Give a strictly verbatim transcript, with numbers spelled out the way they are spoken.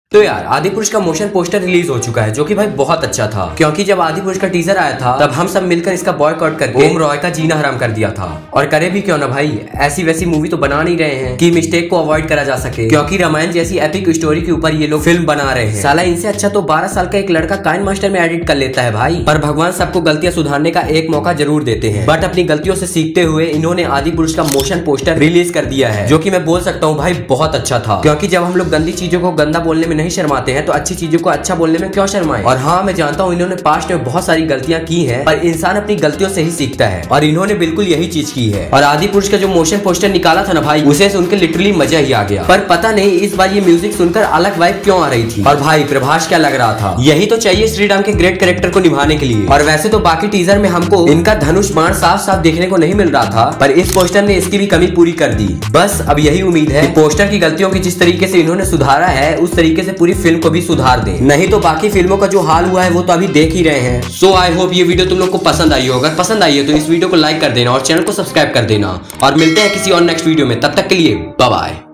तो यार आदिपुरुष का मोशन पोस्टर रिलीज हो चुका है जो कि भाई बहुत अच्छा था, क्योंकि जब आदिपुरुष का टीजर आया था तब हम सब मिलकर इसका बॉयकॉट करके ओम रॉय का जीना हराम कर दिया था। और करे भी क्यों ना भाई, ऐसी वैसी मूवी तो बना नहीं रहे हैं कि मिस्टेक को अवॉइड करा जा सके, क्योंकि रामायण जैसी एपिक स्टोरी के ऊपर ये लोग फिल्म बना रहे हैं। साला इनसे अच्छा तो बारह साल का एक लड़का काइन मास्टर में एडिट कर लेता है भाई। पर भगवान सबको गलतियां सुधारने का एक मौका जरूर देते हैं, बट अपनी गलतियों से सीखते हुए इन्होंने आदिपुरुष का मोशन पोस्टर रिलीज कर दिया है, जो कि मैं बोल सकता हूँ भाई बहुत अच्छा था। क्योंकि जब हम लोग गंदी चीजों को गंदा बोलने में नहीं शर्माते हैं तो अच्छी चीजों को अच्छा बोलने में क्यों शर्माएं। और हाँ, मैं जानता हूँ इन्होंने पास्ट में बहुत सारी गलतियां की हैं, पर इंसान अपनी गलतियों से ही सीखता है और इन्होंने बिल्कुल यही चीज की है। और आदिपुरुष का जो मोशन पोस्टर निकाला था ना भाई, उसे सुनकर लिटरली मजा ही आ गया। पर पता नहीं इस बार ये म्यूजिक सुनकर अलग वाइब क्यों आ रही थी। और भाई प्रभास क्या लग रहा था, यही तो चाहिए श्री राम के ग्रेट कैरेक्टर को निभाने के लिए। और वैसे तो बाकी टीजर में हमको इनका धनुष बाण साफ साफ देखने को नहीं मिल रहा था, पर इस पोस्टर ने इसकी भी कमी पूरी कर दी। बस अब यही उम्मीद है कि पोस्टर की गलतियों की जिस तरीके से इन्होंने सुधारा है उस तरीके से पूरी फिल्म को भी सुधार दे, नहीं तो बाकी फिल्मों का जो हाल हुआ है वो तो अभी देख ही रहे हैं। सो आई होप ये वीडियो तुम लोग को पसंद आई हो। अगर पसंद आई है तो इस वीडियो को लाइक कर देना और चैनल को सब्सक्राइब कर देना, और मिलते हैं किसी और नेक्स्ट वीडियो में। तब तक के लिए बाय बाय।